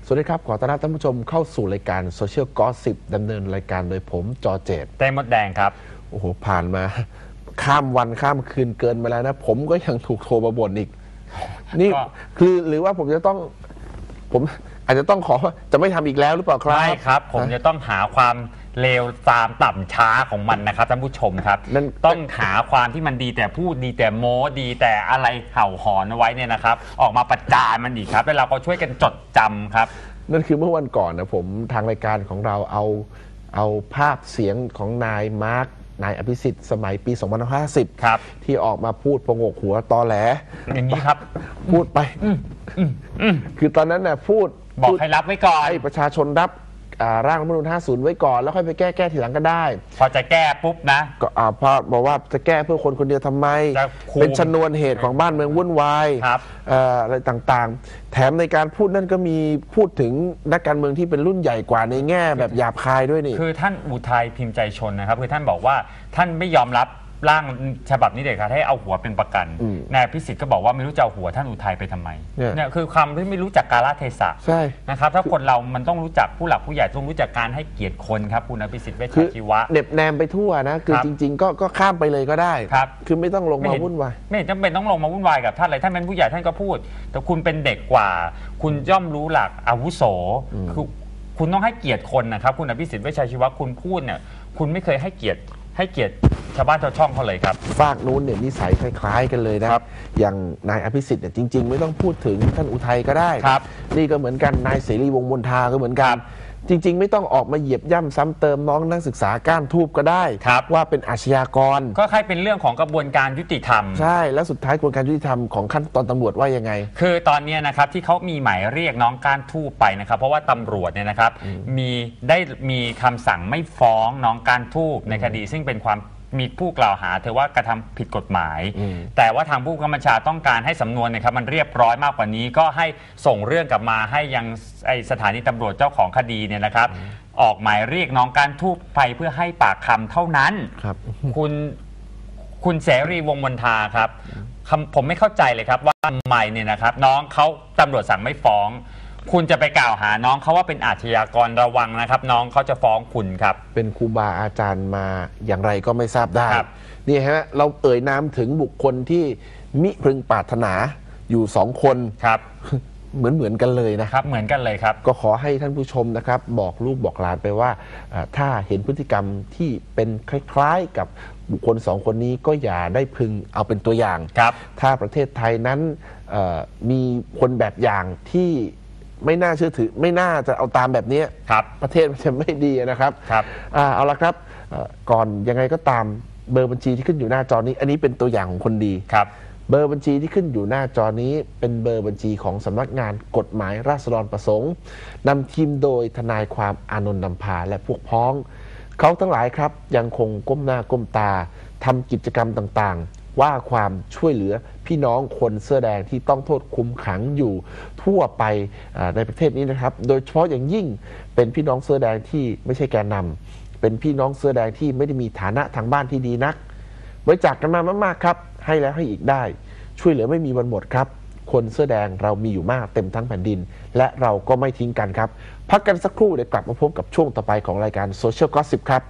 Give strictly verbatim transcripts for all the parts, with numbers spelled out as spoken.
สวัสดีครับขอต้อนรับท่านผู้ชมเข้าสู่รายการโซเชียลกอสซิปดำเนินรายการโดยผมจอเจตเต้มดแดงครับโอ้โหผ่านมาข้ามวันข้ามคืนเกินมาแล้วนะผมก็ยังถูกโทรมาบ่นอีกนี่คือหรือว่าผมจะต้องผมอาจจะต้องขอว่าจะไม่ทำอีกแล้วหรือเปล่าครับไม่ครับผมจะต้องหาความเลวตามต่ำช้าของมันนะครับท่านผู้ชมครับต้องหาความที่มันดีแต่พูดดีแต่โม้ดีแต่อะไรเห่าหอนเอาไว้เนี่ยนะครับออกมาประจานมันอีกครับแล้วเราก็ช่วยกันจดจำครับนั่นคือเมื่อวันก่อนนะผมทางรายการของเราเอาเอาภาพเสียงของนายมาร์ค นายอภิสิทธิ์สมัยปีสองพันห้าร้อยห้าสิบครับที่ออกมาพูดประงกหัวตอแหลอย่างนี้ครับพูดไปคือตอนนั้นน่ะพูดบอกให้รับไว้ก่อนให้ประชาชนรับร่างรัฐธรรมนูญห้าสิบไว้ก่อนแล้วค่อยไปแก้แก้ทีหลังก็ได้พอจะแก้ปุ๊บนะก็พอบอกว่าจะแก้เพื่อคนคนเดียวทำไมเป็นชนวนเหตุของบ้านเมืองวุ่นวายอะไรต่างๆแถมในการพูดนั่นก็มีพูดถึงนักการเมืองที่เป็นรุ่นใหญ่กว่าในแง่แบบหยาบคายด้วยนี่คือท่านอุทัยพิมพ์ใจชนนะครับคือท่านบอกว่าท่านไม่ยอมรับร่างฉบับนี้เด็ดขาดให้เอาหัวเป็นประกันนายพิสิทธิ์ก็บอกว่าไม่รู้จะเอาหัวท่านอุทัยไปทำไมเนี่ยคือคำที่ไม่รู้จักกาลเทศะนะครับถ้าคนเรามันต้องรู้จักผู้หลักผู้ใหญ่ต้องรู้จักการให้เกียรติคนครับคุณอภิสิทธิ์เวชชชีวะเน็บแนมไปทั่วนะคือจริงๆก็ก็ข้ามไปเลยก็ได้ครับคือไม่ต้องลงมาวุ่นวายไม่จำเป็นต้องลงมาวุ่นวายกับท่านเลยท่านเป็นผู้ใหญ่ท่านก็พูดแต่คุณเป็นเด็กกว่าคุณย่อมรู้หลักอาวุโสคือคุณต้องให้เกียรติคนนะครับคุณอภิสิทธิ์เวชชชีวะคุณพูดเนี่ยคุณไม่เคยให้เกียรติให้เกียรติชาวบ้านชาวช่องเขาเลยครับฝากนู้นเนี่ยนิสัยคล้ายๆกันเลยนะครับอย่างนายอภิสิทธิ์เนี่ยจริงๆไม่ต้องพูดถึงท่านอุทัยก็ได้ครับนี่ก็เหมือนกันนายเสรีวงศ์มนทาก็เหมือนกันจริงๆไม่ต้องออกมาเหยียบย่ำซ้ำเติมน้องนักศึกษาก้านทูบก็ได้ว่าเป็นอาชญากรก็แค่เป็นเรื่องของกระบวนการยุติธรรมใช่แล้วสุดท้ายกระบวนการยุติธรรมของขั้นตอนตำรวจว่ายังไงคือตอนนี้นะครับที่เขามีหมายเรียกน้องก้านทูบไปนะครับเพราะว่าตำรวจเนี่ยนะครับมีได้มีคำสั่งไม่ฟ้องน้องก้านทูบในคดีซึ่งเป็นความมีผู้กล่าวหาเธอว่ากระทำผิดกฎหมายแต่ว่าทางผู้กำกับบัญชาต้องการให้สำนวนนะครับมันเรียบร้อยมากกว่านี้ก็ให้ส่งเรื่องกลับมาให้ยังไอสถานีตำรวจเจ้าของคดีเนี่ยนะครับออกหมายเรียกน้องก้านทูบไปเพื่อให้ปากคำเท่านั้นครับคุณคุณเสรีวงศ์มนทาครับผมไม่เข้าใจเลยครับว่าทำไมเนี่ยนะครับน้องเขาตำรวจสั่งไม่ฟ้องคุณจะไปกล่าวหาน้องเขาว่าเป็นอาชญากรระวังนะครับน้องเขาจะฟ้องคุณครับเป็นครูบาอาจารย์มาอย่างไรก็ไม่ทราบได้นี่ฮะเราเอ่ยนามถึงบุคคลที่มิพึงปรารถนาอยู่สองคนครับเหมือนเหมือนกันเลยนะครับเหมือนกันเลยครับก็ขอให้ท่านผู้ชมนะครับบอกลูกบอกหลานไปว่าถ้าเห็นพฤติกรรมที่เป็นคล้ายๆกับบุคคลสองคนนี้ก็อย่าได้พึงเอาเป็นตัวอย่างครับถ้าประเทศไทยนั้นมีคนแบบอย่างที่ไม่น่าเชื่อถือไม่น่าจะเอาตามแบบนี้ประเทศมันจะไม่ดีนะครับครับเอาละครับก่อนยังไงก็ตามเบอร์บัญชีที่ขึ้นอยู่หน้าจอนี้อันนี้เป็นตัวอย่างของคนดีครับเบอร์บัญชีที่ขึ้นอยู่หน้าจอนี้เป็นเบอร์บัญชีของสำนักงานกฎหมายราษฎรประสงค์นำทีมโดยทนายความอานนท์นำพาและพวกพ้องเขาทั้งหลายครับยังคงก้มหน้าก้มตาทำกิจกรรมต่างๆว่าความช่วยเหลือพี่น้องคนเสื้อแดงที่ต้องโทษคุมขังอยู่ทั่วไปในประเทศนี้นะครับโดยเฉพาะอย่างยิ่งเป็นพี่น้องเสื้อแดงที่ไม่ใช่แกนนำเป็นพี่น้องเสื้อแดงที่ไม่ได้มีฐานะทางบ้านที่ดีนักบริจาคกันมามากๆครับให้แล้วให้อีกได้ช่วยเหลือไม่มีวันหมดครับคนเสื้อแดงเรามีอยู่มากเต็มทั้งแผ่นดินและเราก็ไม่ทิ้งกันครับพักกันสักครู่เดี๋ยวกลับมาพบกับช่วงต่อไปของรายการ Social Gossip ครับ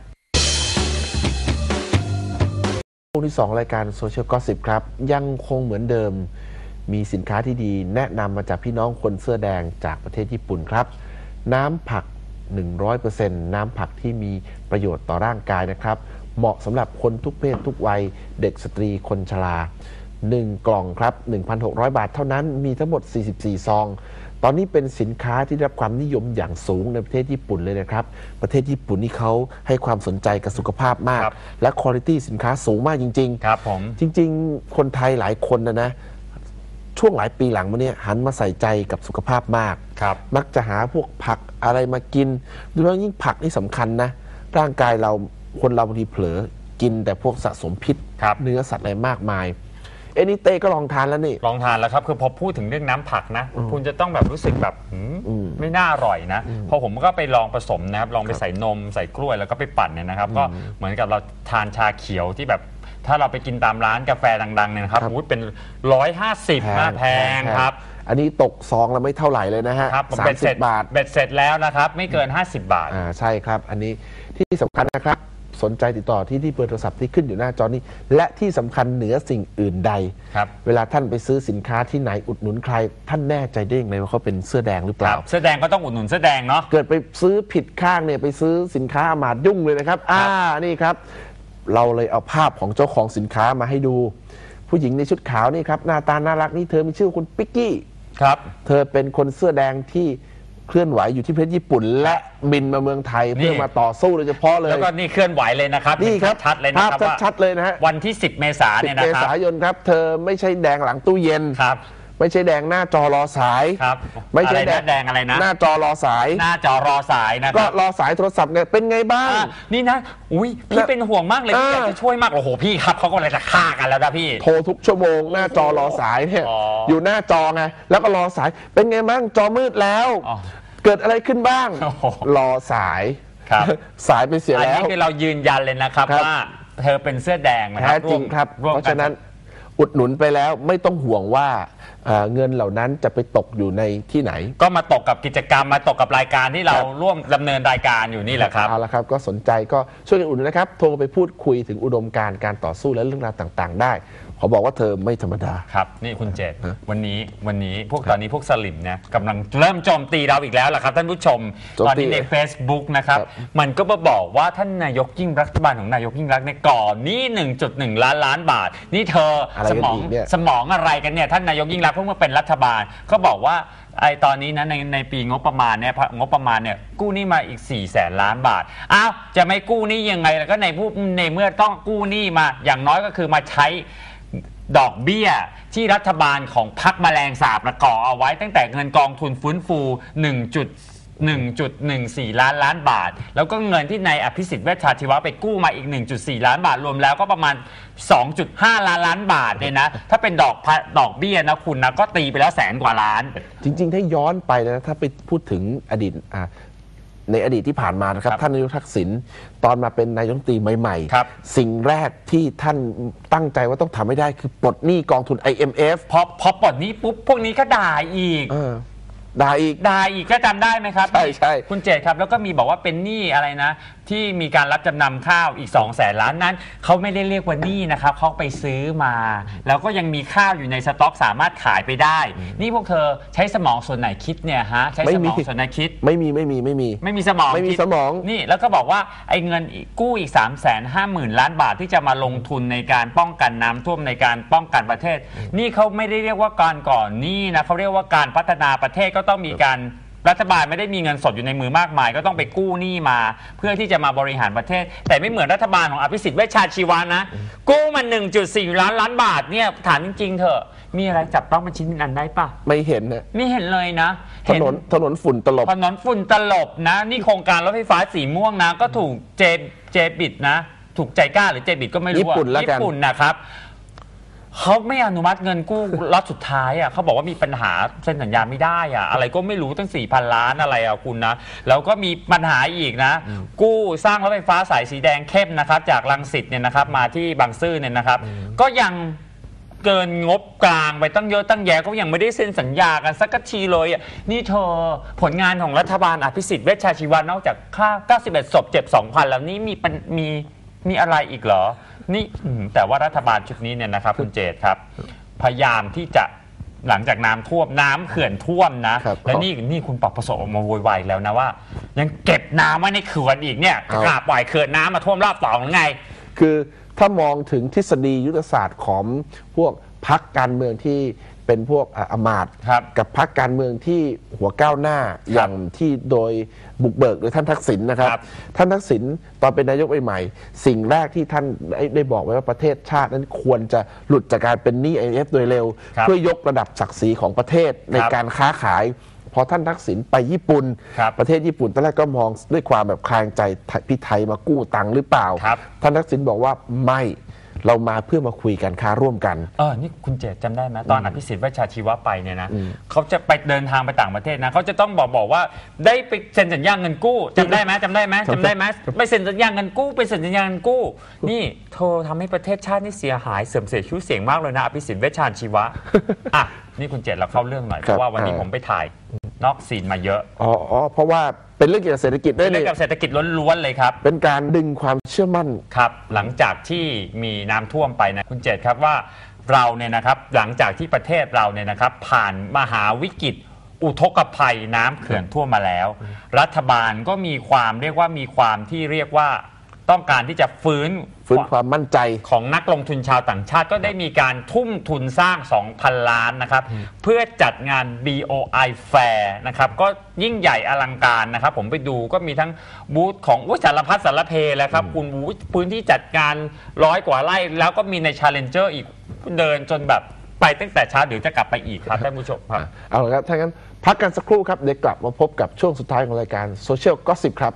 ช่วงที่สองรายการ Social Gossip ครับยังคงเหมือนเดิมมีสินค้าที่ดีแนะนำมาจากพี่น้องคนเสื้อแดงจากประเทศญี่ปุ่นครับน้ำผัก หนึ่งร้อยเปอร์เซ็นต์ น้ำผักที่มีประโยชน์ต่อร่างกายนะครับเหมาะสำหรับคนทุกเพศทุกวัยเด็กสตรีคนชราหนึ่งกล่องครับ หนึ่งพันหกร้อย บาทเท่านั้นมีทั้งหมดสี่สิบสี่ซองตอนนี้เป็นสินค้าที่ได้รับความนิยมอย่างสูงในประเทศญี่ปุ่นเลยนะครับประเทศญี่ปุ่นนี่เขาให้ความสนใจกับสุขภาพมากและคุณภาพสินค้าสูงมากจริงๆครับผมจริงๆคนไทยหลายคนนะนะช่วงหลายปีหลังมาเนี่ยหันมาใส่ใจกับสุขภาพมากมักจะหาพวกผักอะไรมากินโดยเฉพาะยิ่งผักนี่สำคัญนะร่างกายเราคนเราบางทีเผลอกินแต่พวกสะสมพิษเนื้อสัตว์อะไรมากมายเอ็นนี่เต้ก็ลองทานแล้วนี่ลองทานแล้วครับคือพอพูดถึงเรื่องน้ำผักนะคุณจะต้องแบบรู้สึกแบบไม่น่าอร่อยนะพอผมก็ไปลองผสมนะครับลองไปใส่นมใส่กล้วยแล้วก็ไปปั่นเนี่ยนะครับก็เหมือนกับเราทานชาเขียวที่แบบถ้าเราไปกินตามร้านกาแฟดังๆเนี่ยนะครับเป็นร้อยห้าสิบนะแพงครับอันนี้ตกซองแล้วไม่เท่าไหร่เลยนะฮะครับผมสาเบ็มดสิเสร็บจบาทเบ็ดเสร็จแล้วนะครับไม่เกินห้าสิบบาทอ่าใช่ครับอันนี้ที่สำคัญนะครับสนใจติดต่อที่ที่เบอร์โทรศัพท์ที่ขึ้นอยู่หน้าจอนี้และที่สำคัญเหนือสิ่งอื่นใดครับเวลาท่านไปซื้อสินค้าที่ไหนอุดหนุนใครท่านแน่ใจได้ยังไงว่าเขาเป็นเสื้อแดงหรือเปล่าเสื้อแดงก็ต้องอุดหนุนเสื้อแดงเนาะเกิดไปซื้อผิดข้างเนี่ยไปซื้อสินค้าอามาดยุ่งเลยนะครับอ่านี่ครับเราเลยเอาภาพของเจ้าของสินค้ามาให้ดู ผู้หญิงในชุดขาวนี่ครับหน้าตาน่ารักนี่เธอมีชื่อคุณปิกกี้ครับเธอเป็นคนเสื้อแดงที่เคลื่อนไหวอยู่ที่ประเทศญี่ปุ่น และบินมาเมืองไทยนี่เพื่อมาต่อสู้โดยเฉพาะเลยแล้วก็นี่เคลื่อนไหวเลยนะครับนี่ครับชัดๆเลยนะครับภาพว่าชัดๆเลยนะฮะวันที่สิบเมษายนสิเนี่บยนะเมครับษายนครับ เธอไม่ใช่แดงหลังตู้เย็นครับไม่ใช่แดงหน้าจอรอสายครับไม่ใช่อะไรนะแดงอะไรนะหน้าจอรอสายหน้าจอรอสายนะคก็รับรอสายโทรศัพท์ไงเป็นไงบ้างอ่ะนี่นะอุ้ยพี่แล้วเป็นห่วงมากเลยพี่อ่าอยากจะช่วยมากโอ้โหพี่ครับเขาก็เลยจะฆ่ากันแล้วนะพี่โทรทุกชั่วโมงหน้าจอรอสายเนี่ยอ๋อออยู่หน้าจอไงแล้วก็รอสายเป็นไงบ้างจอมืดแล้วอ๋อเกิดอะไรขึ้นบ้างโอ้โหรอสายครับสายไปเสียอันแล้นี้วคือเรายืนยันเลยนะครับครับว่าเธอเป็นเสื้อแดงนะคแท้รับจริงครับวมเพราะกัฉะนั้นอุดหนุนไปแล้วไม่ต้องห่วงว่าเอ่อเงินเหล่านั้นจะไปตกอยู่ในที่ไหนก็มาตกกับกิจกรรมมาตกกับรายการที่เราครับร่วมดำเนินรายการอยู่นี่แหละครับเอาละครับก็สนใจก็ช่วยกันอุดหนุนนะครับ โทรไปพูดคุยถึงอุดมการณ์การต่อสู้และเรื่องราวต่างๆ ได้ขอบอกว่าเธอไม่ธรรมดาครับนี่คุณเจตฮะวันนี้วันนี้พวกตอนนี้พวกสลิมเนี่ยกำลังเริ่มโจมตีเราอีกแล้วล่ะครับท่านผู้ชมโจมตีตอนนี้ใน Facebook นะครับครับมันก็มาบอกว่าท่านนายกยิ่งรัฐบาลของนายกยิ่งรักษณ์เนี่ยก่อนนี่ หนึ่งจุดหนึ่ง ล้านล้านบาท นี่เธออะไรสกันมองอีกเนี่ยสมองอะไรกันเนี่ยท่านนายกยิ่งรักษณ์เพิ่งมาเป็นรัฐบาลก็บอกว่าไอ้ตอนนี้นะในในปีงบประมาณเนี่ยงบประมาณเนี่ยกู้หนี้มาอีกสี่แสนล้านบาทอ้าวจะไม่กู้หนี้ยังไงแล้วก็ในผู้ในเมื่อต้องกู้หนี้มาอย่างน้อยก็คือมาใช้ดอกเบี้ยที่รัฐบาลของพรรคแมลงสาบประกอบเอาไว้ตั้งแต่เงินกองทุนฟื้นฟู หนึ่งจุดหนึ่งจุดหนึ่งสี่ ล้านล้านบาท แล้วก็เงินที่นายอภิสิทธิ์เวชชาชีวะไปกู้มาอีก หนึ่งจุดสี่ ล้านบาทรวมแล้วก็ประมาณ สองจุดห้า ล้านล้านบาทเนี่ยนะถ้าเป็นดอกพะดอกเบี้ยนะคุณนะก็ตีไปแล้วแสนกว่าล้านจริงๆ ถ้าย้อนไปนะถ้าไปพูดถึงอดีตอ่าในอดีตที่ผ่านมานะครับครับท่านนายกทักษิณตอนมาเป็นนายกรัฐมนตรีใหม่ครับๆ สิ่งแรกที่ท่านตั้งใจว่าต้องทำให้ได้คือปลดหนี้กองทุน ไอ เอ็ม เอฟพอพอปลดนี้ปุ๊บพวกนี้ก็ด่าอีกเออด่าอีกด่าอีกก็จำได้ไหมครับใช่ใช่คุณเจตครับแล้วก็มีบอกว่าเป็นหนี้อะไรนะ ที่มีการรับจำนำข้าวอีก2องแสนล้านนั้นเขาไม่ได้เรียกว่าหนี้นะครับเขาไปซื้อมา แล้วก็ยังมีข้าวอยู่ในสต็อกสามารถขายไปได้ นี่พวกเธอใช้สมองส่วนไหนคิดเนี่ยฮะใช้สมองส่วนไหนคิดไม่มีไม่มีไม่มีไม่มีสมองไม่มีคิดสมองนี่แล้วก็บอกว่าไอ้เงินกู้อีก สามแสนห้าหมื่น ล้านบาทที่จะมาลงทุนในการป้องกันน้ำท่วมในการป้องกันประเทศ นี่เขาไม่ได้เรียกว่าการก่อนหนี้นะเขาเรียกว่าการพัฒนาประเทศก็ต้องมีการรัฐบาลไม่ได้มีเงินสดอยู่ในมือมากมาย ก็ต้องไปกู้หนี้มาเพื่อที่จะมาบริหารประเทศ แต่ไม่เหมือนรัฐบาลของอภิสิทธิ์เวชชาชีวะนะกู้มา หนึ่งจุดสี่ ล้านล้านบาทเนี่ยถามจริงๆเถอะมีอะไรจับต้องเป็นชิ้นเป็นอันได้ปะไม่เห็นนะไม่เห็นเลยนะถนนถนนฝุ่นตลบถนนฝุ่นตลบนะนี่โครงการรถไฟฟ้าสีม่วงนะก็ถูกเจเจบิดนะถูกใจกล้าหรือเจบิดก็ไม่รู้ญี่ปุ่นแล้วกันญี่ปุ่นนะครับเขาไม่อนุมัติเงินกู้ล็อตสุดท้ายอ่ะเขาบอกว่ามีปัญหาเซ็นสัญญาไม่ได้อ่ะอะไรก็ไม่รู้ตั้ง สี่พัน ล้านอะไรอ่ะคุณนะแล้วก็มีปัญหาอีกนะ กู้สร้างรถไฟฟ้าสายสีแดงเข้มนะครับจากรังสิตเนี่ยนะครับมาที่บางซื่อเนี่ยนะครับ ก็ยังเกินงบกลางไปตั้งเยอะตั้งแยะก็ยังไม่ได้เซ็นสัญญากันสักทีเลยอ่ะนี่เธอผลงานของรัฐบาลอภิสิทธิ์เวชชาชีวะนอกจากค่าเก้าสิบเอ็ดศพเจ็บ สองพัน แล้วนี่มีมีมีอะไรอีกเหรอนี่แต่ว่ารัฐบาลชุดนี้เนี่ยนะครับคุณเจตครับพยายามที่จะหลังจากน้ำท่วมน้ำเขื่อนท่วมนะและนี่นี่คุณปรับประสบออกมาโวยวายแล้วนะว่ายังเก็บน้ำไว้ในเขื่อนอีกเนี่ยกล้าปล่อยเขื่อนน้ำมาท่วมรอบสองหรือไงคือถ้ามองถึงทฤษฎียุทธศาสตร์ของพวกพรรคการเมืองที่เป็นพวกอำมาตย์กับพรรคการเมืองที่หัวก้าวหน้าอย่างที่โดยบุกเบิกโดยท่านทักษิณนะครับท่านทักษิณตอนเป็นนายกใหม่ๆสิ่งแรกที่ท่านได้บอกไว้ว่าประเทศชาตินั้นควรจะหลุดจากการเป็นหนี้ ไอ เอ็ม เอฟ โดยเร็วเพื่อยกระดับศักดิ์ศรีของประเทศในการค้าขายพอท่านทักษิณไปญี่ปุ่นประเทศญี่ปุ่นตอนแรกก็มองด้วยความแบบคลางใจพี่ไทยมากู้ตังค์หรือเปล่าท่านทักษิณบอกว่าไม่เรามาเพื่อมาคุยกันค้าร่วมกันเออนี่คุณเจตจำได้ไหมตอนอภิสิทธิ์เวชชาชีวะไปเนี่ยนะเขาจะไปเดินทางไปต่างประเทศนะเขาจะต้องบอกบอกว่าได้ไปเซ็นสัญญาเงินกู้จำได้ไหมจำได้ไหมจำได้ไหมไปเซ็นสัญญาเงินกู้ไปเซ็นสัญญาเงินกู้นี่โทรทำให้ประเทศชาตินี่เสียหายเสื่อมเสียชื่อเสียงมากเลยนะอภิสิทธิ์เวชชาชีวะอ่ะนี่คุณเจตเราเข้าเรื่องหน่อยเพราะว่าวันนี้ผมไปถ่ายนอกซีนมาเยอะอ๋อเพราะว่าเป็นเรื่องเกี่ยวกับเศรษฐกิจด้วยเรื่องเกี่ยวกับเศรษฐกิจล้วนๆเลยครับเป็นการดึงความเชื่อมั่นครับหลังจากที่มีน้ำท่วมไปนะคุณเจตครับว่าเราเนี่ยนะครับหลังจากที่ประเทศเราเนี่ยนะครับผ่านมหาวิกฤตอุทกภัยน้ำเขื่อนท่วมมาแล้วรัฐบาลก็มีความเรียกว่ามีความที่เรียกว่าต้องการที่จะฟื้นฟื้นความมั่นใจของนักลงทุนชาวต่างชาติก็ได้มีการทุ่มทุนสร้าง สองพัน ล้านนะครับเพื่อจัดงาน บี โอ ไอ Fair นะครับก็ยิ่งใหญ่อลังการนะครับผมไปดูก็มีทั้งบูธของสารพัดสารเพแล้วครับคุณพื้นที่จัดงานร้อยกว่าไร่แล้วก็มีใน Challenger อีกเดินจนแบบไปตั้งแต่เช้าเดี๋ยวจะกลับไปอีกครับท่านผู้ชมครับเอาละครับถ้างั้นพักกันสักครู่ครับเดี๋ยวกลับมาพบกับช่วงสุดท้ายของรายการ Social Gossip ครับ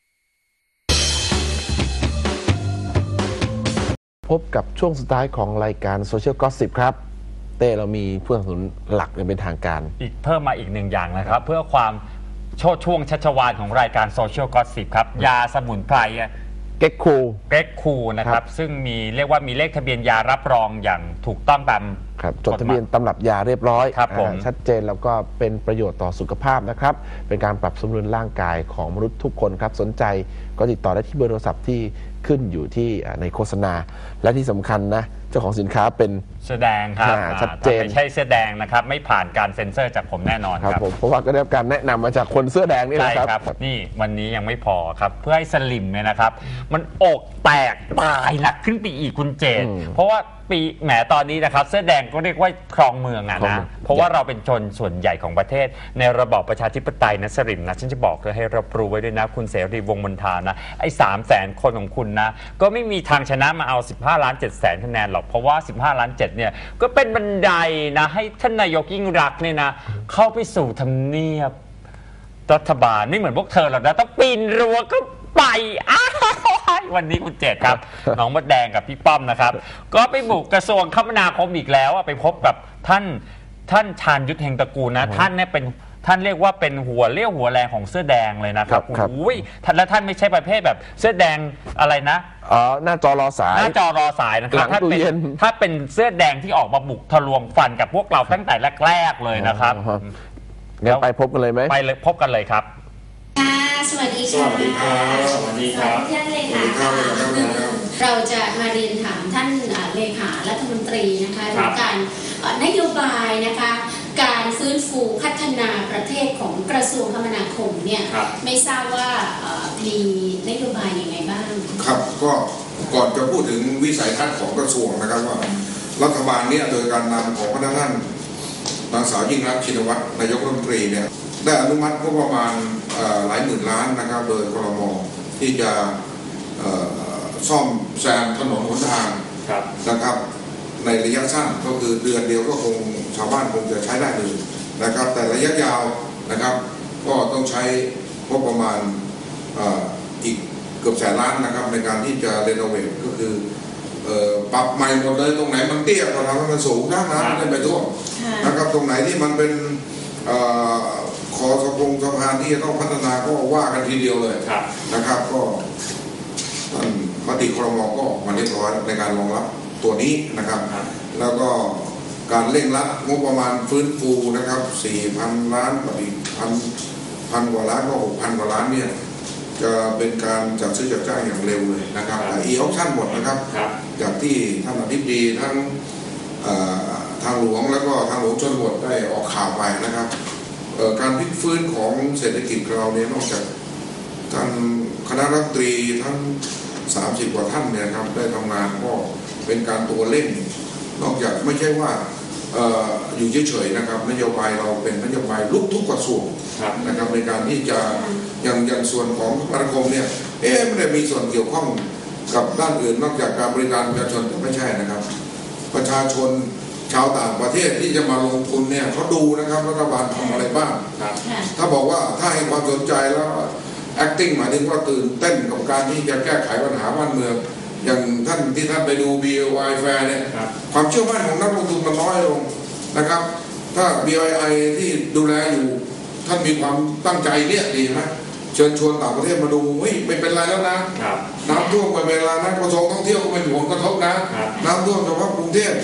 พบกับช่วงสุดท้ายของรายการ Social Gossip ครับเต้เรามีผู้สนับสนุนหลักเป็นทางการอีกเพิ่มมาอีกหนึ่งอย่างนะครับเพื่อความโชดช่วงชัชวาลของรายการ Social Gossip ครับยาสมุนไพรเก็กคูเก็กคูนะครับซึ่งมีเรียกว่ามีเลขทะเบียนยารับรองอย่างถูกต้องตามจดทะเบียนตำรับยาเรียบร้อยชัดเจนแล้วก็เป็นประโยชน์ต่อสุขภาพนะครับเป็นการปรับสมดุลร่างกายของมนุษย์ทุกคนครับสนใจก็ติดต่อได้ที่เบอร์โทรศัพท์ที่ขึ้นอยู่ที่ในโฆษณาและที่สำคัญนะเจ้าของสินค้าเป็นแสดงครับชัดเจนไม่ใช่แสดงนะครับไม่ผ่านการเซ็นเซอร์จากผมแน่นอนครับผมเพราะว่าก็ได้รับการแนะนำมาจากคนเสื้อแดงนี่แหละครับนี่วันนี้ยังไม่พอครับเพื่อให้สลิมเนี่ยนะครับมันอกแตกตายหนักขึ้นไปอีกคุณเจนเพราะว่าปีแหมตอนนี้นะครับเสื้อแดงก็เรียกว่าครองเมืองอะนะเพราะว่าเราเป็นชนส่วนใหญ่ของประเทศในระบอบประชาธิปไตยนะสลิมนะฉันจะบอกเลยให้รับรู้ไว้ด้วยนะคุณเสรีวงศ์มนทานะไอ้สามแสนคนของคุณนะก็ไม่มีทางชนะมาเอาสิบห้าล้านเจ็ดแสนคะแนนหรอกเพราะว่าสิบห้าล้านเจ็ดเนี่ยก็เป็นบันไดนะให้ท่านนายกยิ่งรักเนี่ยนะเข้าไปสู่ทำเนียบรัฐบาลไม่เหมือนพวกเธอหรอกนะต้องปีนรั้วก็ไปอ้าววันนี้คุณเจตครับน้องมดแดงกับพี่ป้อมนะครับก็ไปบุกกระทรวงคมนาคมอีกแล้วไปพบกับท่านท่านชาญยุทธเฮงตระกูลนะท่านเนี่ยเป็นท่านเรียกว่าเป็นหัวเลี้ยวหัวแรงของเสื้อแดงเลยนะครับอุ้ยและท่านไม่ใช่ประเภทแบบเสื้อแดงอะไรนะอ๋อหน้าจอรอสายหน้าจอรอสายนะครับถ้าเป็นถ้าเป็นเสื้อแดงที่ออกมาบุกทะลวงฟันกับพวกเราตั้งแต่แรกๆเลยนะครับงั้นไปพบกันเลยไหมไปเลยพบกันเลยครับสวัสดีค่ะสวัสดีครับสวัสดีครับท่านเลขาเราจะมาเรียนถามท่านเลขารัฐมนตรีนะคะถึงการนโยบายนะคะการฟื้นฟูพัฒนาประเทศของกระทรวงคมนาคมเนี่ยไม่ทราบว่ามีนโยบายยังไงบ้างครับก็ก่อนจะพูดถึงวิสัยทัศน์ของกระทรวงนะครับว่ารัฐบาลเนี่ยโดยการนำของพระท่านนางสาวยิ่งรักษณ์ชินวัตรนายกรัฐมนตรีเนี่ยได้อนุมัติงบประมาณหลายหมื่นล้านนะครับโดยครม.ที่จะซ่อมแซมถนนหนทางนะครับในระยะสั้นก็คือเดือนเดียวก็คงชาวบ้านคงจะใช้ได้เลยนะครับแต่ระยะยาวนะครับก็ต้องใช้งบประมาณอีกเกือบแสนล้านนะครับในการที่จะเรโนเวทก็คือปรับใหม่หมดเลยตรงไหนมันเตี้ยก็ทำให้มันสูงน้ำน้ำไม่ไปท่วมนะครับตรงไหนที่มันเป็นขอสะพงสะพานที่จะต้องพัฒนาก็ว่ากันทีเดียวเลยนะครับก็ท่านมติครม.ก็มาเรียบร้อยในการรองรับตัวนี้นะครับแล้วก็การเร่งรัดงบประมาณฟื้นฟูนะครับ สี่พัน ล้านกับอีกพันพันกว่าล้านก็ หกพัน กว่าล้านเนี่ยจะเป็นการจัดซื้อจัดจ้างอย่างเร็วเลยนะครับอีออปชั่นหมดนะครับจากที่ท่านอธิบดีทั้งทางหลวงแล้วก็ทางหลวงชนบทได้ออกข่าวไปนะครับการพลิกฟื้นของเศรษฐกิจเราเนี่ยนอกจากท่านคณะรัฐมนตรีทั้งสามสิบกว่าท่านเนี่ยครับได้ทำงานก็เป็นการตัวเร่งนอกจากไม่ใช่ว่าอยู่เฉยๆนะครับนโยบายเราเป็นนโยบายลุกทุกกระทรวงนะครับในการที่จะอย่างอย่างส่วนของคมนาคมเนี่ยเอ๊ะไม่ได้มีส่วนเกี่ยวข้องกับด้านอื่นนอกจากการบริการประชาชนแต่ไม่ใช่นะครับประชาชนชาวต่างประเทศที่จะมาลงทุนเนี่ยเขาดูนะครับรัฐบาลทำอะไรบ้างถ้าบอกว่าถ้าให้ความสนใจแล้ว acting หมายถึงว่าตื่นเต้นกับการที่จะแก้ไขปัญหาบ้านเมืองอย่างท่านที่ท่านไปดู บี โอ ไอ Fair เนี่ยความเชื่อมั่นของนักลงทุนมันน้อยลงนะครับถ้า บี โอ ไอ ที่ดูแลอยู่ท่านมีความตั้งใจเนี่ยดีไหมเชิญชวนต่างประเทศมาดูเฮ้ยไม่เป็นไรแล้วนะน้ำท่วมไม่เป็นไรนะกระทรวงท่องเที่ยวก็ไม่มีผลกระทบนะน้ำท่วมเฉพาะกรุงเทพ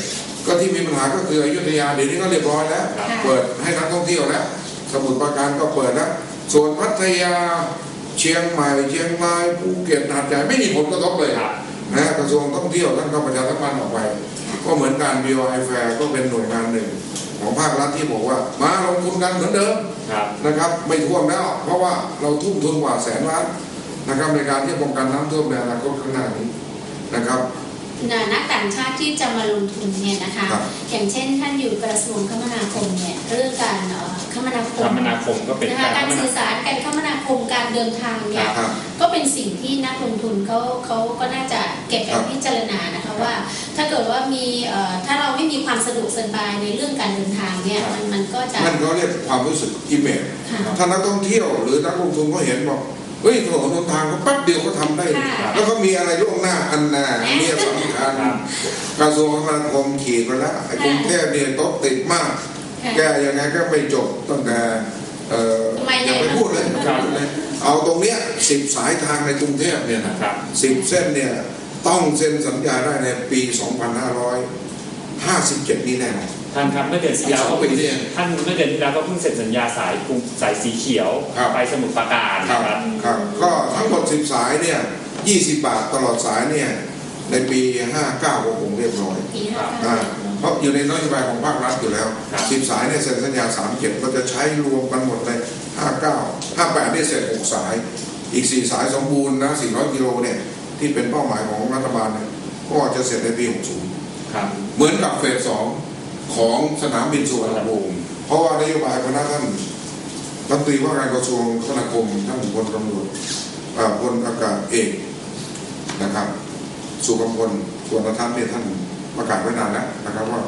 ก็ที่มีปัญหาก็คืออยุธยาเดี๋ยวนี้ก็เรียบร้อยแล้วเปิดให้นักท่องเที่ยวแล้วสมุทรปราการก็เปิดแล้วส่วนพัทยาเชียงใหม่เชียงรายภูเก็ตหาดใหญ่ไม่มีผลกระทบเลยนะกระทรวงท่องเที่ยวท่านก็ประชาสัมพันธ์ออกไปก็เหมือนการ บี โอ ไอ Fair ก็เป็นหน่วยงานหนึ่งของภาครัฐที่บอกว่ามาลงทุนกันเหมือนเดิมนะครับไม่ท่วมแล้วเพราะว่าเราทุ่มทุนกว่าแสนล้านนะครับในการที่ป้องกันน้ำท่วมในอนาคตข้างหน้านี้นะครับนักต่างชาติที่จะมาลงทุนเนี่ยนะคะอย่างเช่นท่านอยู่กระทรวงคมนาคมเนี่ยเรื่องการคมนาคมคมนาคมก็เป็นนะคะการสื่อสารการคมนาคมการเดินทางเนี่ยก็เป็นสิ่งที่นักลงทุนเขาเขาก็น่าจะเก็บไปพิจารณานะคะว่าถ้าเกิดว่ามีถ้าเราไม่มีความสะดวกสบายในเรื่องการเดินทางเนี่ยมันมันก็จะมันก็เรียกความรู้สึกอิมเมจถ้านักท่องเที่ยวหรือนักลงทุนก็เห็นบอกเฮ้ยถนนหนทางก็แป๊บเดียวก็ทำได้แล้วก็มีอะไรล่วงหน้าอันน่ะนี่สำคัญกระทรวงคมนาคมขีดไปแล้วไอ้กรุงเทพเนี่ยรถติดมากแก้ยังไงก็ไม่จบตั้งแต่เอ่ออย่าไปพูดเลยเอาตรงเนี้ยสิบสายทางในกรุงเทพเนี่ยนะครับสิบเส้นเนี่ยต้องเซ็นสัญญาได้ในปีสองพันห้าร้อยห้าสิบเจ็ดนี้แน่นอนท่านครับเมื่อเดือนที่แล้วก็เป็นท่านเมื่อเดือนที่แล้วก็เพิ่งเซ็นสัญญาสายกรุงสายสีเขียวไปสมุทรปราการนะครับครับก็ทั้งหมดสิบสายเนี่ยยี่สิบบาทตลอดสายเนี่ยในปีห้าเก้าก็คงเรียบร้อยเพราะอยู่ในนโยบายของภาครัฐอยู่แล้วสิบสายเนี่ยเซ็นสัญญาสามเจ็ดเราจะใช้รวมกันหมดเลยห้าเก้าห้าแปดเนี่ยเสร็จหกสายอีกสี่สายสมบูรณ์นะสี่ร้อยกิโลเนี่ยที่เป็นเป้าหมายของรัฐบาลเนี่ยก็จะเสร็จในปีหกสิบเหมือนกับเฟสสองของสนามบินสุวรรณภูมิเพราะว่านโยบายคณะท่านรัฐมนตรีว่าการกระทรวงคมนาคมท่านพลตำรวจพลอากาศเอกนะครับสุกำพลสุวรรณทัศน์เนี่ยท่านประกาศไว้นานแล้วนะครับว่า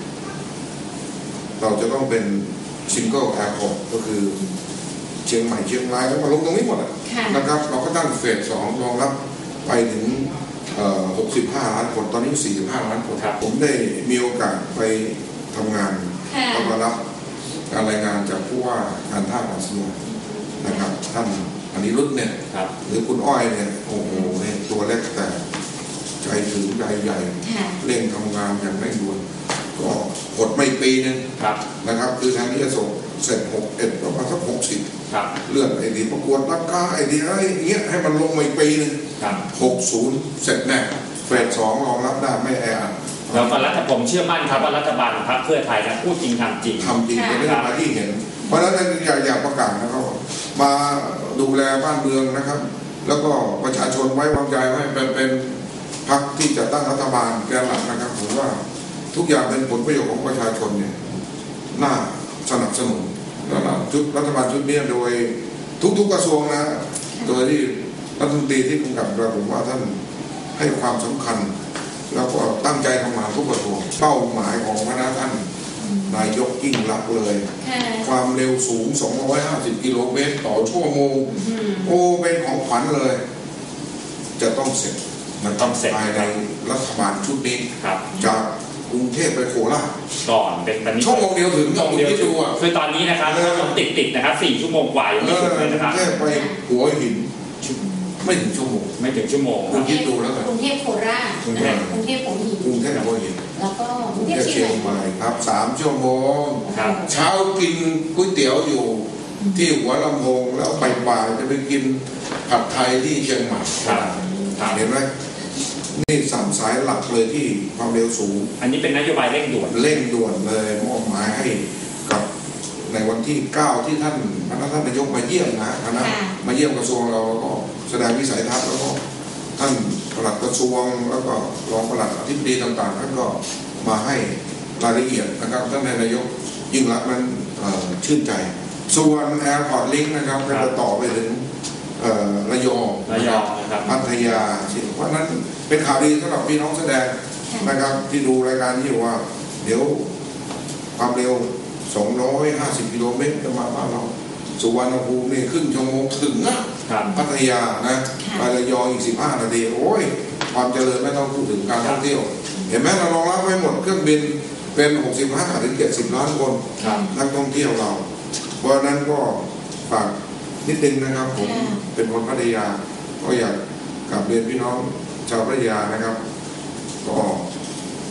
เราจะต้องเป็นซิงเกิลแอร์พอร์ตก็คือเชียงใหม่เชียงรายแล้วมาลงตรงนี้หมดนะครับเราก็ตั้งเฟสสองรองรับไปถึงหกสิบห้าล้านคนตอนนี้สี่สิบห้าล้านคนผมได้มีโอกาสไปทำงานแล้วก็รับการรายงานจากผู้ว่าการท่าอากาศยานนะครับท่านอันนี้รุ่นเนี่ยหรือคุณอ้อยเนี่ยโอ้โหเนี่ยตัวเล็กแต่ใจถึงใจใหญ่เร่งทำงานอย่างเร่งด่วนก็กดไม่ปีนึงนะครับคือทางนี้จะส่งเสร็จหกเอ็ดประมาณสักหกสิบเลื่อนไอ้ดีประกวดราคาไอ้ดีอะไรเงี้ยให้มันลงมาอีกปีนึงหกศูนย์เสร็จแน่เฟสสองรองรับได้ไม่แออัดแล้วก็รัฐผมเชื่อมั่นครับว่ารัฐบาลพรรคเพื่อไทยนะพูดจริงทำจริงทำจริงเป็นเรื่องที่เห็นเพราะฉะนั้นอยากอยากประกาศนะครับมาดูแลบ้านเมืองนะครับแล้วก็ประชาชนไว้วางใจไว้เป็นเป็นพรรคที่จะตั้งรัฐบาลแกนหลักนะครับผมว่าทุกอย่างเป็นผลประโยชน์ของประชาชนเนี่ยน่าสนับสนุนแล้วชุดรัฐบาลชุดนี้โดยทุกๆกระทรวงนะโดยที่รัฐมนตรีที่กำกับเราผมว่าท่านให้ความสำคัญแล้วก็ตั้งใจทำงานทุกกระทรวงเป้าหมายของคณะท่านนายกยิ่งรักเลยความเร็วสูงสองร้อยห้าสิบกิโลเมตรต่อชั่วโมงโอ้เป็นของขวัญเลยจะต้องเสร็จมันต้องเสร็จภายในรัฐบาลชุดนี้จากกรุงเทพไปโคราชก่อนเป็นตอนนี้ชั่วโมงเดียวถึงชั่วโมงเดียวดูอ่ะคือตอนนี้นะครับต้องติดติดนะครับสี่ชั่วโมงกว่ายังไม่ถึงเลยนะครับแค่ไปหัวหินไม่ถึงชั่วโมงไม่ถึงชั่วโมงคุณคิดดูแล้วกันกรุงเทพโคราชกรุงเทพกรุงเทพหัวหินกรุงเทพหัวหินแล้วก็กรุงเทพเชียงใหม่ครับสามชั่วโมงเช้ากินก๋วยเตี๋ยวอยู่ที่หัวลำโพงแล้วบ่ายๆจะไปกินผัดไทยที่เชียงใหม่เห็นไหมนี่สามสายหลักเลยที่ความเร็วสูงอันนี้เป็นนโยบายเร่งด่วนเร่งด่วนเลยมอบหมายให้กับในวันที่เก้าที่ท่านพระท่านนายกมาเยี่ยมนะคณะมาเยี่ยมกระทรวงเราแล้วก็แสดงวิสัยทัศน์แล้วก็ท่านปลัดกระทรวงแล้วก็รองปลัดอธิบดีต่างๆท่านก็มาให้รายละเอียดนะครับท่านนายกยิ่งรักนั้นชื่นใจส่วนแอร์พอร์ตลิงก์นะครับก็จะต่อไปถึงระยองพัทยาเพราะนั้นเป็นข่าวดีสำหรับพี่น้องแสดงนะครับที่ดูรายการที่ว่าเดี๋ยวความเร็วสองร้อยห้าสิบกิโลเมตรจะมาบ้านเราสุวรรณภูมินี่ครึ่งชั่วโมงถึงนะพัทยานะไประยองอีกสิบห้านาทีโอ้ยความเจริญไม่ต้องพูดถึงการท่องเที่ยวเห็นไหมเรารองรับไว้หมดเครื่องบินเป็นหกสิบห้าถึงเจ็ดสิบล้านคนนักท่องเที่ยวเราเพราะนั้นก็ฝากนิดนึงนะครับผมเป็นคนพัทยาก็อยากกลับเรียนพี่น้องชาวพัทยานะครับก็ส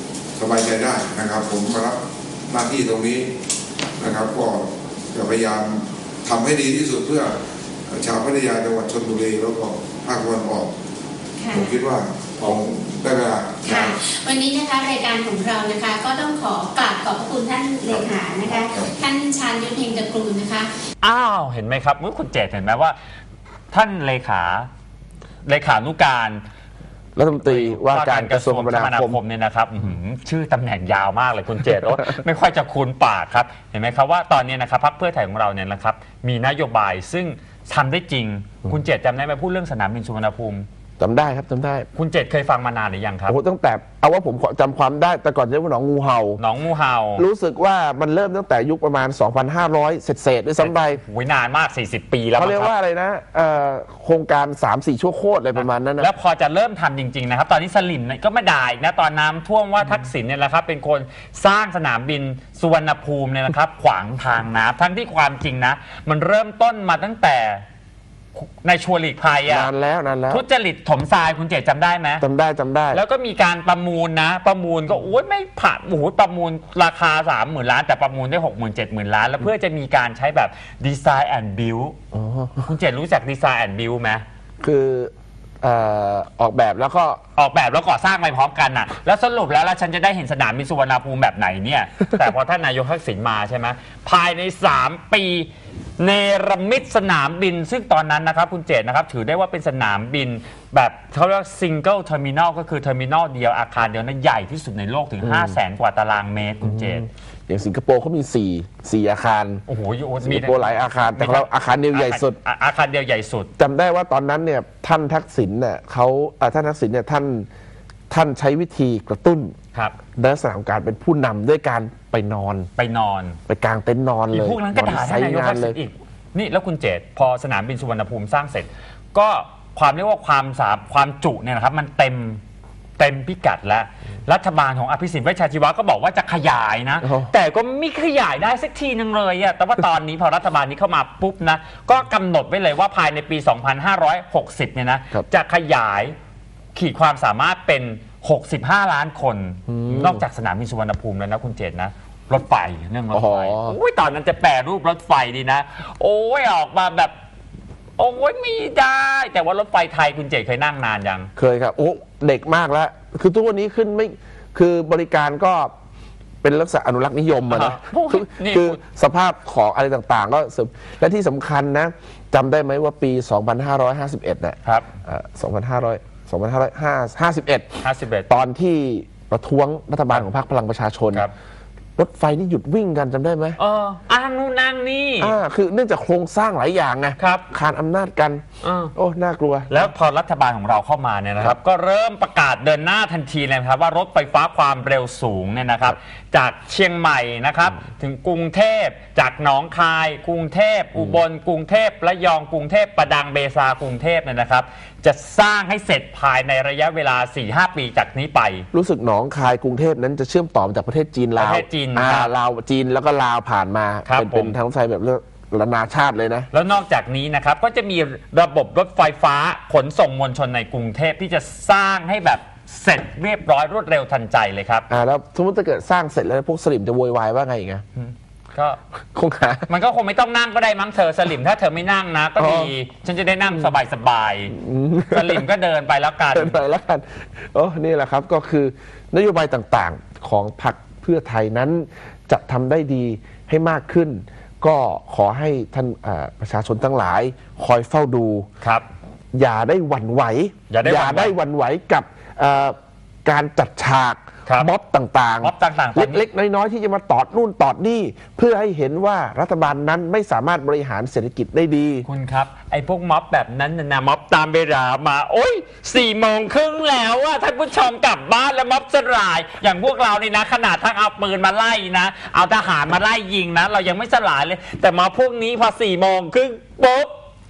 สบายใจได้นะครับผมมารับหน้าที่ตรงนี้นะครับก็จะพยายามทำให้ดีที่สุดเพื่อชาวพัทยาจังหวัดชลบุรีแล้วก็ภาคตะวันออกผมคิดว่าคงได้เวลาค่ะวันนี้นะคะรายการของเรานะคะก็ต้องขอกราบขอบพระคุณท่านเลขานะคะท่านชาญยุทธเฮงตระกูลนะคะอ้าวเห็นไหมครับเมื่อคุณเจตเห็นไหมว่าท่านเลขาเลขานุการรัฐมนตรีว่าการกระทรวงคมนาคมเนี่ยนะครับชื่อตำแหน่งยาวมากเลยคุณเจตโอ้ไม่ค่อยจะคุ้นปากครับเห็นไหมครับว่าตอนนี้นะครับพรรคเพื่อไทยของเราเนี่ยนะครับมีนโยบายซึ่งทำได้จริงคุณเจตจำได้ไหมพูดเรื่องสนามบินสุวรรณภูมิจำได้ครับจำได้คุณเจตเคยฟังมานานหรือยังครับโอ้ตั้งแต่เอาว่าผมจำความได้แต่ก่อนจะเรียกว่าหนองงูเห่าหนองงูเห่ารู้สึกว่ามันเริ่มตั้งแต่ยุคประมาณ สองพันห้าร้อย เศษๆด้วยซ้ำไปนานมากสี่สิบปีแล้วเขาเรียกว่าอะไรนะโครงการ สามสี่ ชั่วโคตรอะไรประมาณนั้นนะแล้วพอจะเริ่มทำจริงๆนะครับตอนนี้สลิมก็ไม่ได้นะตอนน้ำท่วมว่าทักษิณเนี่ยแหละครับเป็นคนสร้างสนามบินสุวรรณภูมิเนี่ยนะครับขวางทางน้ำทั้งที่ความจริงนะมันเริ่มต้นมาตั้งแต่ในชัวร์ลีกภัยอะนานแล้วนานแล้วทุจริตถมทรายคุณเจตจำได้ไหมจำได้จำได้แล้วก็มีการประมูลนะประมูลก็โอ้ยไม่ผ่านโอ้โหประมูลราคา สามหมื่น ล้านแต่ประมูลได้ หกหมื่น เจ็ดหมื่น ล้านแล้วเพื่อจะมีการใช้แบบดีไซน์แอนด์บิลด์คุณเจตรู้จักดีไซน์แอนด์บิลด์ไหมคือออกแบบแล้วก็ออกแบบแล้วก่อสร้างไปพร้อมกันน่ะแล้วสรุปแล้วฉันจะได้เห็นสนามบินสุวรรณภูมิแบบไหนเนี่ยแต่พอท่านนายกทักษิณมาใช่ไหมภายในสามปีเนรมิตสนามบินซึ่งตอนนั้นนะครับคุณเจตนะครับถือได้ว่าเป็นสนามบินแบบเขาเรียกซิงเกิลเทอร์มินอลก็คือเทอร์มินอลเดียวอาคารเดียวนั้นใหญ่ที่สุดในโลกถึง ห้าแสน กว่าตารางเมตรคุณเจตอย่างสิงคโปร์เขามีสี่ สี่อาคารโอ้โหมีโปรหลายอาคารแต่เราอาคารเดียวใหญ่สุดอาคารเดียวใหญ่สุดจำได้ว่าตอนนั้นเนี่ยท่านทักษิณเนี่ยเขาท่านทักษิณเนี่ยท่านท่านใช้วิธีกระตุ้นในลักษณะของการเป็นผู้นำด้วยการไปนอนไปนอนไปกางเต็นท์นอนเลยพวกนั้นก็ด่าท่านนายกทักษิณอีกนี่แล้วคุณเจตพอสนามบินสุวรรณภูมิสร้างเสร็จก็ความเรียกว่าความสามความจุเนี่ยนะครับมันเต็มเต็มพิกัดแล้วรัฐบาลของอภิสิทธิ์เวชชาชีวะก็บอกว่าจะขยายนะแต่ก็ไม่ขยายได้สักทีนึงเลยอะแต่ว่าตอนนี้พอรัฐบาลนี้เข้ามาปุ๊บนะก็กำหนดไว้เลยว่าภายในปี สองพันห้าร้อยหกสิบ เนี่ยนะจะขยายขีดความสามารถเป็นหกสิบห้าล้านคนนอกจากสนามบินสุวรรณภูมิแล้วนะคุณเจตนะรถไฟเรื่องรถไฟโอ้ยตอนนั้นจะแปรรูปรถไฟดีนะโอ้ยออกมาแบบโอ้ยไม่ได้แต่ว่ารถไฟไทยคุณเจตเคยนั่งนานยังเคยครับโอ้เด็กมากแล้วคือทุกวันนี้ขึ้นไม่คือบริการก็เป็นลักษณะอนุรักษ์นิยมนะคือสภาพของอะไรต่างๆก็และที่สำคัญนะจำได้ไหมว่าปี สองพันห้าร้อยห้าสิบเอ็ด เนี่ยครับสองพันห้าร้อย สองพันห้าร้อยห้าสิบเอ็ดห้าสิบเอ็ดตอนที่ประท้วงรัฐบาลของพรรคพลังประชาชนรถไฟนี่หยุดวิ่งกันจำได้ไหมเอออ้างนู่นนั่งนี่อ่าคือเนื่องจากโครงสร้างหลายอย่างไงครับขานอำนาจกันโอ้น่ากลัวแล้วพอรัฐบาลของเราเข้ามาเนี่ยนะครับก็เริ่มประกาศเดินหน้าทันทีเลยครับว่ารถไฟฟ้าความเร็วสูงเนี่ยนะครับจากเชียงใหม่นะครับถึงกรุงเทพจากหนองคายกรุงเทพอุบลกรุงเทพระยองกรุงเทพประดังเบซากรุงเทพเนี่ยนะครับจะสร้างให้เสร็จภายในระยะเวลา สี่ห้า ปีจากนี้ไปรู้สึกหนองคายกรุงเทพนั้นจะเชื่อมต่อจากประเทศจีนลาวประเทศจีนลาวจีนแล้วก็ลาวผ่านมาเป็นเป็นทางรถไฟแบบเรื่องระนาชาติเลยนะแล้วนอกจากนี้นะครับก็จะมีระบบรถไฟฟ้าขนส่งมวลชนในกรุงเทพที่จะสร้างให้แบบเสร็จเรียบร้อยรวดเร็วทันใจเลยครับอ่าแล้วสมมติถ้าเกิดสร้างเสร็จแล้วพวกสลิมจะโวยวายว่าไงอีกอ่ะก็คงหามันก็คงไม่ต้องนั่งก็ได้มั้งเธอสลิมถ้าเธอไม่นั่งนะก็ดีฉันจะได้นั่งสบายๆสลิมก็เดินไปแล้วกันเดินไปแล้วกันโอ้นี่แหละครับก็คือนโยบายต่างๆของพรรคเพื่อไทยนั้นจะทำได้ดีให้มากขึ้นก็ขอให้ท่านประชาชนทั้งหลายคอยเฝ้าดูครับอย่าได้หวั่นไหวอย่าได้หวั่นไหวกับการจัดฉากม็อบต่างๆเล็กๆน้อยๆที่จะมาตอดนู่นตอดนี่เพื่อให้เห็นว่ารัฐบาลนั้นไม่สามารถบริหารเศรษฐกิจได้ดีคุณครับไอ้พวกม็อบแบบนั้นนะม็อบตามเวลามาโอ้ยสี่โมงครึ่งแล้วอะท่านผู้ชมกลับบ้านแล้วม็อบสลายอย่างพวกเรานี่นะขนาดทั้งเอาปืนมาไล่นะเอาทหารมาไล่ยิงนะเรายังไม่สลายเลยแต่มาพวกนี้พอสี่โมงครึ่งปุ๊บ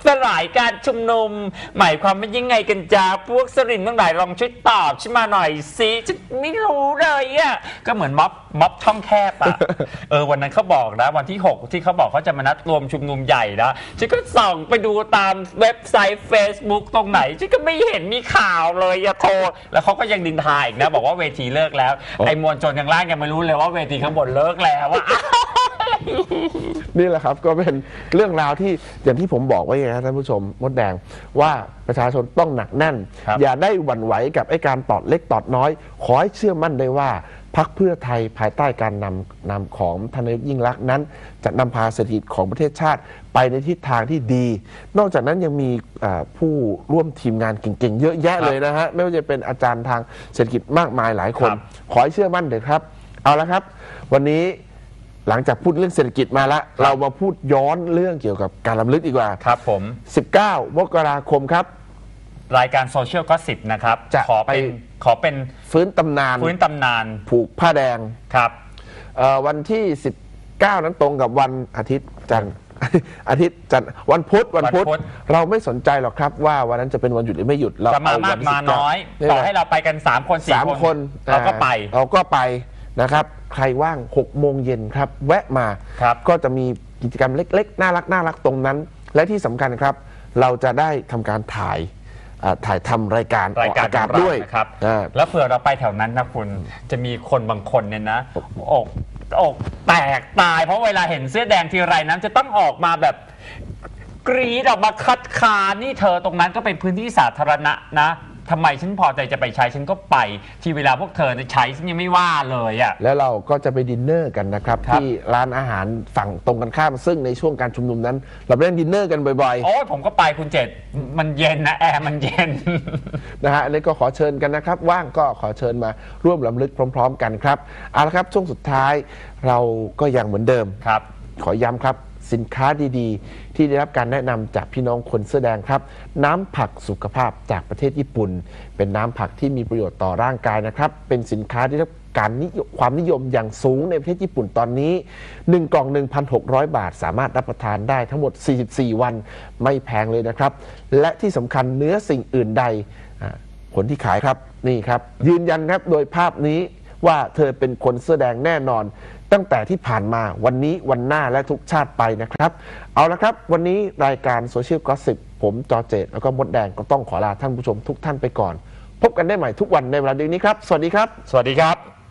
สลายการชุมนุมหมายความว่ายังไงกันจ้าพวกสลิมทั้งหลายลองช่วยตอบฉันมาหน่อยสิฉันไม่รู้เลยอ่ะก็เหมือนม็อบม็อบช่องแคบอ่ะ เออวันนั้นเขาบอกนะวันที่หกที่เขาบอกเขาจะมานัดรวมชุมนุมใหญ่นะฉันก็ส่องไปดูตามเว็บไซต์ Facebook ตรงไหนฉันก็ไม่เห็นมีข่าวเลยอย่าโทรแล้วเขาก็ยังดินทาอีกนะบอกว่าเวทีเลิกแล้วไอ้มวลชนข้างล่างยังไม่รู้เลยว่าเวทีข้างบนเลิกแล้วว่านี่แหละครับก็เป็นเรื่องราวที่อย่างที่ผมบอกไว้นะท่านผู้ชมมดแดงว่าประชาชนต้องหนักแน่น อย่าได้หวั่นไหวกับไอ้การตอดเล็กตอดน้อยขอให้เชื่อมั่นได้ว่าพรรคเพื่อไทยภายใต้การนำนำของท่านนายกยิ่งลักษณ์นั้นจะนำพาเศรษฐกิจของประเทศชาติไปในทิศทางที่ดี นอกจากนั้นยังมีผู้ร่วมทีมงานเก่งๆเยอะแยะเลยนะฮะไม่ว่าจะเป็นอาจารย์ทางเศรษฐกิจมากมายหลายคนขอให้เชื่อมั่นเถอะครับเอาละครับวันนี้หลังจากพูดเรื่องเศรษฐกิจมาแล้วเรามาพูดย้อนเรื่องเกี่ยวกับการรำลึกดีกว่าครับผมสิบเก้ามกราคมครับรายการโซเชียลก็สิบนะครับจะขอเป็นขอเป็นฟื้นตำนานฟื้นตำนานผูกผ้าแดงครับวันที่สิบเก้านั้นตรงกับวันอาทิตย์จันทร์อาทิตย์จันทร์วันพุธวันพุธเราไม่สนใจหรอกครับว่าวันนั้นจะเป็นวันหยุดหรือไม่หยุดเราจะมามากมาน้อยต่อให้เราไปกันสามคนสี่คนเราก็ไปเราก็ไปนะครับใครว่างหกโมงเย็นครับแวะมาก็จะมีกิจกรรมเล็กๆน่ารักน่ารักตรงนั้นและที่สำคัญครับเราจะได้ทำการถ่ายถ่ายทำรายการรายการอากาศด้วยครับแล้วเผื่อเราไปแถวนั้นนะคุณจะมีคนบางคนเนี่ยนะอกอกแตกตายเพราะเวลาเห็นเสื้อแดงทีไรนั้นจะต้องออกมาแบบกรี๊ดออกมาคัดค้านนี่เธอตรงนั้นก็เป็นพื้นที่สาธารณะนะทำไมฉันพอใจจะไปใช้ฉันก็ไปที่เวลาพวกเธอใช้ฉันยังไม่ว่าเลยอ่ะแล้วเราก็จะไปดินเนอร์กันนะครับที่ร้านอาหารฝั่งตรงกันข้ามซึ่งในช่วงการชุมนุมนั้นเราไปเล่นดินเนอร์กันบ่อยๆโอ้ยผมก็ไปคุณเจตมันเย็นนะแอร์มันเย็นนะฮะอันนี้ก็ขอเชิญกันนะครับว่างก็ขอเชิญมาร่วมรำลึกพร้อมๆกันครับเอาละครับช่วงสุดท้ายเราก็ยังเหมือนเดิมครับขอย้ำครับสินค้าดีๆที่ได้รับการแนะนำจากพี่น้องคนเสื้อแดงครับน้ำผักสุขภาพจากประเทศญี่ปุ่นเป็นน้ำผักที่มีประโยชน์ต่อร่างกายนะครับเป็นสินค้าที่ได้รับการนิยมความนิยมอย่างสูงในประเทศญี่ปุ่นตอนนี้หนึ่งกล่อง หนึ่งพันหกร้อย บาทสามารถรับประทานได้ทั้งหมดสี่สิบสี่วันไม่แพงเลยนะครับและที่สำคัญเนื้อสิ่งอื่นใดคนที่ขายครับนี่ครับยืนยันครับโดยภาพนี้ว่าเธอเป็นคนเสื้อแดงแน่นอนตั้งแต่ที่ผ่านมาวันนี้วันหน้าและทุกชาติไปนะครับเอาละครับวันนี้รายการโซเชียลก็สิบผมจอเจตแล้วก็มดแดงก็ต้องขอลาท่านผู้ชมทุกท่านไปก่อนพบกันได้ใหม่ทุกวันในเวลาเดียวนี้ครับสวัสดีครับสวัสดีครับ